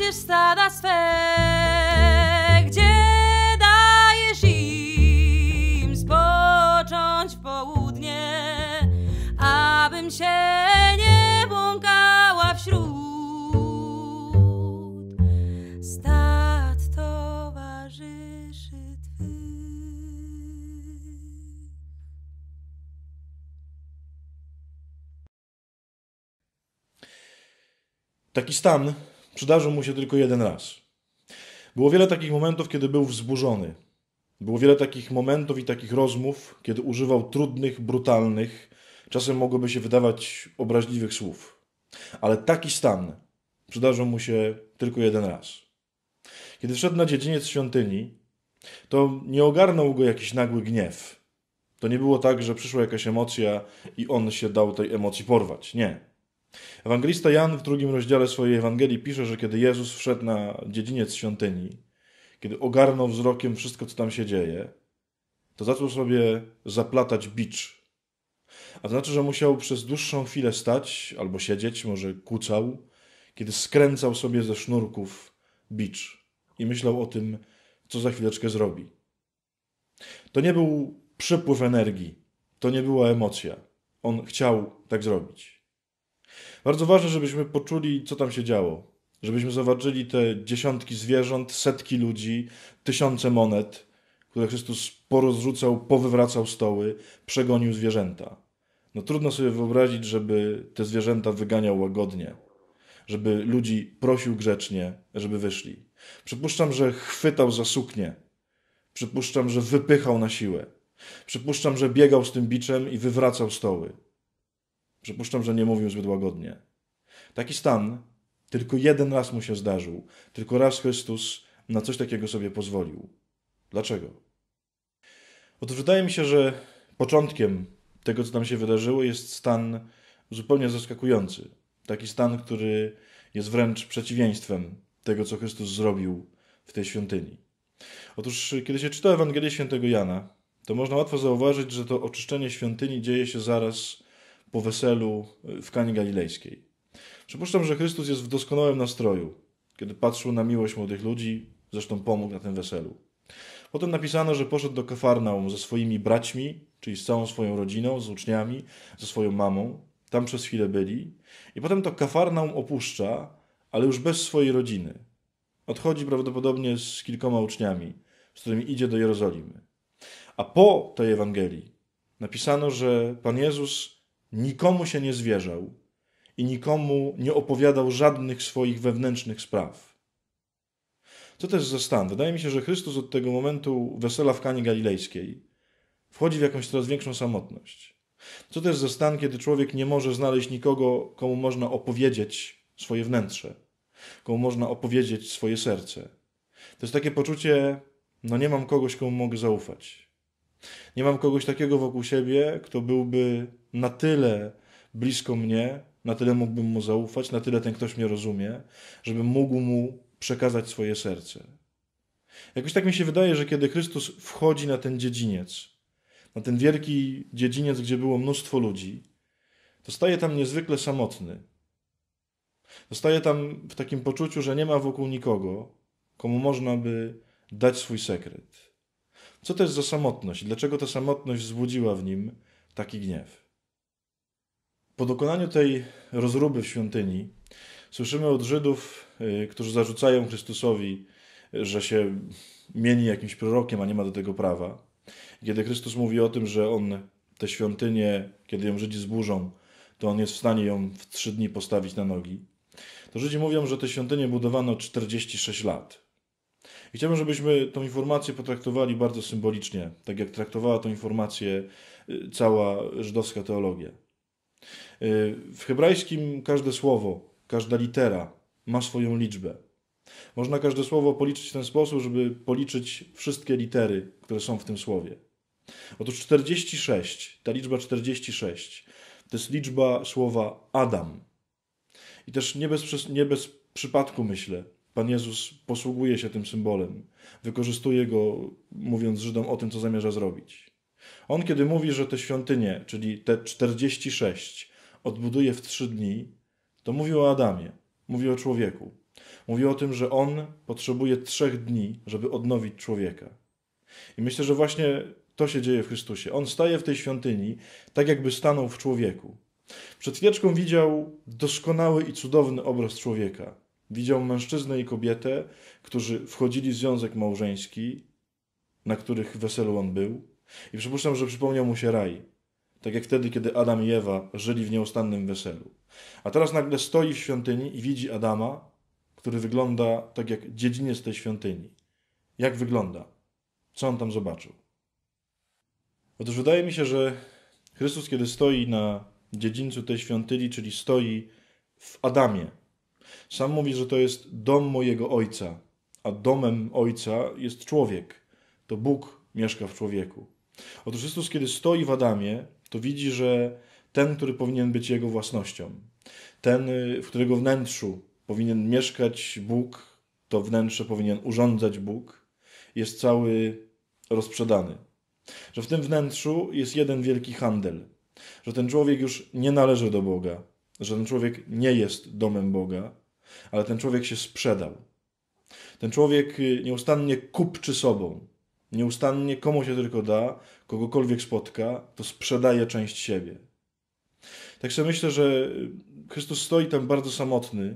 prowadzisz stada swe, gdzie dajesz im spocząć w południe, abym się nie błąkała wśród stad towarzyszy Twych. Taki stan przydarzył mu się tylko jeden raz. Było wiele takich momentów, kiedy był wzburzony. Było wiele takich momentów i takich rozmów, kiedy używał trudnych, brutalnych, czasem mogłoby się wydawać obraźliwych słów. Ale taki stan przydarzył mu się tylko jeden raz. Kiedy wszedł na dziedziniec świątyni, to nie ogarnął go jakiś nagły gniew. To nie było tak, że przyszła jakaś emocja i on się dał tej emocji porwać. Nie. Ewangelista Jan w 2 rozdziale swojej Ewangelii pisze, że kiedy Jezus wszedł na dziedziniec świątyni, kiedy ogarnął wzrokiem wszystko, co tam się dzieje, to zaczął sobie zaplatać bicz. A to znaczy, że musiał przez dłuższą chwilę stać albo siedzieć, może kucał, kiedy skręcał sobie ze sznurków bicz i myślał o tym, co za chwileczkę zrobi. To nie był przypływ energii, to nie była emocja. On chciał tak zrobić. Bardzo ważne, żebyśmy poczuli, co tam się działo. Żebyśmy zobaczyli te dziesiątki zwierząt, setki ludzi, tysiące monet, które Chrystus porozrzucał, powywracał stoły, przegonił zwierzęta. No trudno sobie wyobrazić, żeby te zwierzęta wyganiał łagodnie, żeby ludzi prosił grzecznie, żeby wyszli. Przypuszczam, że chwytał za suknię. Przypuszczam, że wypychał na siłę. Przypuszczam, że biegał z tym biczem i wywracał stoły. Przypuszczam, że nie mówił zbyt łagodnie. Taki stan tylko jeden raz mu się zdarzył. Tylko raz Chrystus na coś takiego sobie pozwolił. Dlaczego? Otóż wydaje mi się, że początkiem tego, co tam się wydarzyło, jest stan zupełnie zaskakujący. Taki stan, który jest wręcz przeciwieństwem tego, co Chrystus zrobił w tej świątyni. Otóż, kiedy się czyta Ewangelię Świętego Jana, to można łatwo zauważyć, że to oczyszczenie świątyni dzieje się zaraz po weselu w Kanie Galilejskiej. Przypuszczam, że Chrystus jest w doskonałym nastroju, kiedy patrzył na miłość młodych ludzi, zresztą pomógł na tym weselu. Potem napisano, że poszedł do Kafarnaum ze swoimi braćmi, czyli z całą swoją rodziną, z uczniami, ze swoją mamą. Tam przez chwilę byli. I potem to Kafarnaum opuszcza, ale już bez swojej rodziny. Odchodzi prawdopodobnie z kilkoma uczniami, z którymi idzie do Jerozolimy. A po tej Ewangelii napisano, że Pan Jezus nikomu się nie zwierzał i nikomu nie opowiadał żadnych swoich wewnętrznych spraw. Co to jest za stan? Wydaje mi się, że Chrystus od tego momentu wesela w Kanie Galilejskiej wchodzi w jakąś coraz większą samotność. Co to jest za stan, kiedy człowiek nie może znaleźć nikogo, komu można opowiedzieć swoje wnętrze, komu można opowiedzieć swoje serce. To jest takie poczucie, no nie mam kogoś, komu mogę zaufać. Nie mam kogoś takiego wokół siebie, kto byłby na tyle blisko mnie, na tyle mógłbym mu zaufać, na tyle ten ktoś mnie rozumie, żebym mógł mu przekazać swoje serce. Jakoś tak mi się wydaje, że kiedy Chrystus wchodzi na ten dziedziniec, na ten wielki dziedziniec, gdzie było mnóstwo ludzi, to staje tam niezwykle samotny. Zostaje tam w takim poczuciu, że nie ma wokół nikogo, komu można by dać swój sekret. Co to jest za samotność? Dlaczego ta samotność wzbudziła w nim taki gniew? Po dokonaniu tej rozruby w świątyni słyszymy od Żydów, którzy zarzucają Chrystusowi, że się mieni jakimś prorokiem, a nie ma do tego prawa. Kiedy Chrystus mówi o tym, że on tę świątynię, kiedy ją Żydzi zburzą, to on jest w stanie ją w 3 dni postawić na nogi, to Żydzi mówią, że tę świątynię budowano 46 lat. I chciałbym, żebyśmy tę informację potraktowali bardzo symbolicznie, tak jak traktowała tę informację cała żydowska teologia. W hebrajskim każde słowo, każda litera ma swoją liczbę. Można każde słowo policzyć w ten sposób, żeby policzyć wszystkie litery, które są w tym słowie. Otóż 46, ta liczba 46, to jest liczba słowa Adam. I też nie bez przypadku, myślę, Pan Jezus posługuje się tym symbolem, wykorzystuje go, mówiąc Żydom o tym, co zamierza zrobić. On, kiedy mówi, że te świątynie, czyli te 46, odbuduje w 3 dni, to mówi o Adamie, mówi o człowieku. Mówi o tym, że On potrzebuje 3 dni, żeby odnowić człowieka. I myślę, że właśnie to się dzieje w Chrystusie. On staje w tej świątyni, tak jakby stanął w człowieku. Przed chwileczką widział doskonały i cudowny obraz człowieka. Widział mężczyznę i kobietę, którzy wchodzili w związek małżeński, na których weselu on był. I przypuszczam, że przypomniał mu się raj. Tak jak wtedy, kiedy Adam i Ewa żyli w nieustannym weselu. A teraz nagle stoi w świątyni i widzi Adama, który wygląda tak jak dziedziniec tej świątyni. Jak wygląda? Co on tam zobaczył? Otóż wydaje mi się, że Chrystus, kiedy stoi na dziedzińcu tej świątyni, czyli stoi w Adamie, sam mówi, że to jest dom mojego Ojca, a domem Ojca jest człowiek. To Bóg mieszka w człowieku. Otóż Chrystus, kiedy stoi w Adamie, to widzi, że ten, który powinien być jego własnością, ten, w którego wnętrzu powinien mieszkać Bóg, to wnętrze powinien urządzać Bóg, jest cały rozprzedany. Że w tym wnętrzu jest jeden wielki handel, że ten człowiek już nie należy do Boga, że ten człowiek nie jest domem Boga, ale ten człowiek się sprzedał. Ten człowiek nieustannie kupczy sobą, nieustannie komu się tylko da, kogokolwiek spotka, to sprzedaje część siebie. Tak sobie myślę, że Chrystus stoi tam bardzo samotny,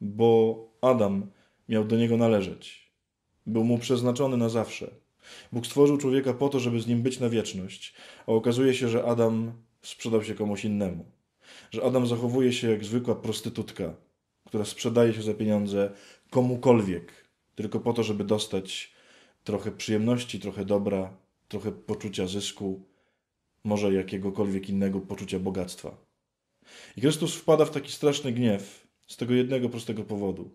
bo Adam miał do niego należeć. Był mu przeznaczony na zawsze. Bóg stworzył człowieka po to, żeby z nim być na wieczność, a okazuje się, że Adam sprzedał się komuś innemu. Że Adam zachowuje się jak zwykła prostytutka, która sprzedaje się za pieniądze komukolwiek, tylko po to, żeby dostać trochę przyjemności, trochę dobra, trochę poczucia zysku, może jakiegokolwiek innego poczucia bogactwa. I Chrystus wpada w taki straszny gniew z tego jednego prostego powodu.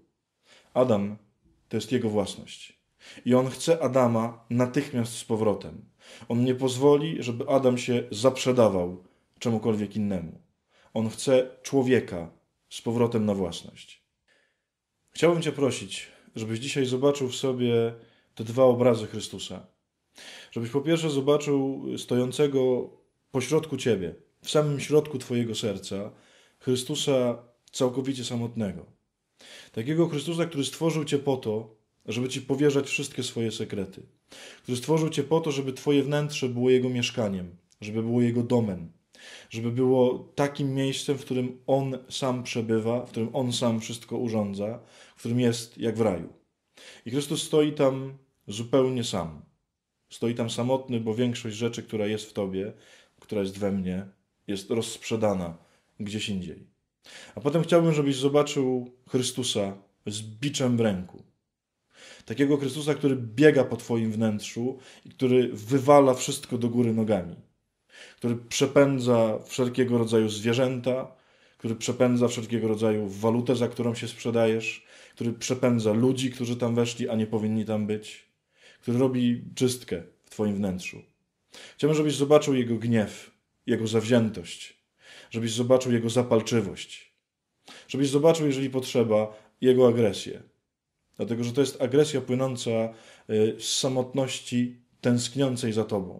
Adam to jest jego własność. I on chce Adama natychmiast z powrotem. On nie pozwoli, żeby Adam się zaprzedawał czemukolwiek innemu. On chce człowieka z powrotem na własność. Chciałbym Cię prosić, żebyś dzisiaj zobaczył w sobie te 2 obrazy Chrystusa. Żebyś po pierwsze zobaczył stojącego pośrodku Ciebie, w samym środku Twojego serca, Chrystusa całkowicie samotnego. Takiego Chrystusa, który stworzył Cię po to, żeby Ci powierzać wszystkie swoje sekrety. Który stworzył Cię po to, żeby Twoje wnętrze było Jego mieszkaniem, żeby było Jego domem, żeby było takim miejscem, w którym On sam przebywa, w którym On sam wszystko urządza, w którym jest jak w raju. I Chrystus stoi tam zupełnie sam. Stoi tam samotny, bo większość rzeczy, która jest w Tobie, która jest we mnie, jest rozsprzedana gdzieś indziej. A potem chciałbym, żebyś zobaczył Chrystusa z biczem w ręku. Takiego Chrystusa, który biega po Twoim wnętrzu i który wywala wszystko do góry nogami. Który przepędza wszelkiego rodzaju zwierzęta, który przepędza wszelkiego rodzaju walutę, za którą się sprzedajesz, który przepędza ludzi, którzy tam weszli, a nie powinni tam być, który robi czystkę w Twoim wnętrzu. Chciałbym, żebyś zobaczył Jego gniew, Jego zawziętość, żebyś zobaczył Jego zapalczywość, żebyś zobaczył, jeżeli potrzeba, Jego agresję. Dlatego, że to jest agresja płynąca z samotności tęskniącej za Tobą.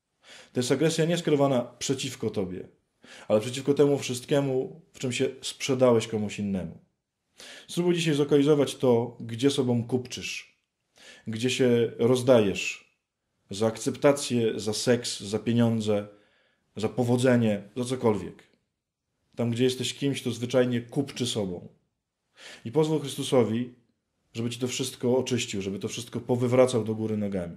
To jest agresja nie skierowana przeciwko Tobie, ale przeciwko temu wszystkiemu, w czym się sprzedałeś komuś innemu. Spróbuj dzisiaj zlokalizować to, gdzie sobą kupczysz, gdzie się rozdajesz za akceptację, za seks, za pieniądze, za powodzenie, za cokolwiek. Tam, gdzie jesteś kimś, kto zwyczajnie kupczy sobą. I pozwól Chrystusowi, żeby Ci to wszystko oczyścił, żeby to wszystko powywracał do góry nogami.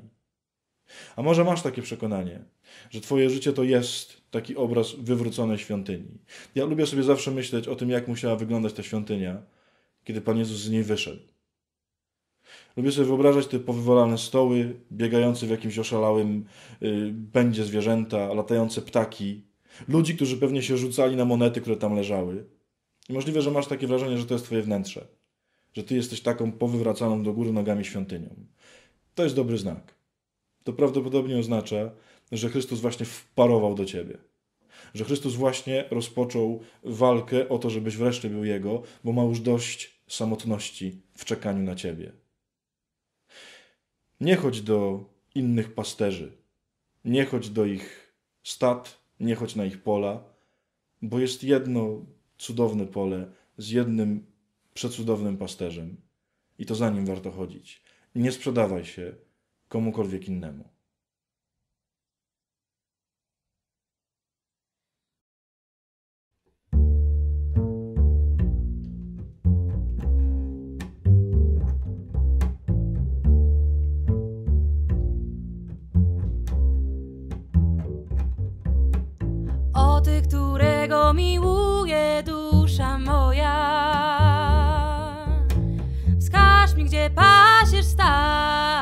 A może masz takie przekonanie, że Twoje życie to jest taki obraz wywróconej świątyni. Ja lubię sobie zawsze myśleć o tym, jak musiała wyglądać ta świątynia, kiedy Pan Jezus z niej wyszedł. Lubię sobie wyobrażać te powywalane stoły, biegające w jakimś oszalałym pędzie zwierzęta, latające ptaki, ludzi, którzy pewnie się rzucali na monety, które tam leżały. I możliwe, że masz takie wrażenie, że to jest Twoje wnętrze, że Ty jesteś taką powywracaną do góry nogami świątynią. To jest dobry znak. To prawdopodobnie oznacza, że Chrystus właśnie wparował do Ciebie. Że Chrystus właśnie rozpoczął walkę o to, żebyś wreszcie był Jego, bo ma już dość samotności w czekaniu na Ciebie. Nie chodź do innych pasterzy. Nie chodź do ich stad, nie chodź na ich pola, bo jest jedno cudowne pole z jednym przecudownym pasterzem. i to za nim warto chodzić. Nie sprzedawaj się komukolwiek innemu. O ty, którego miłuje dusza moja, wskaż mi, gdzie pasierz stał.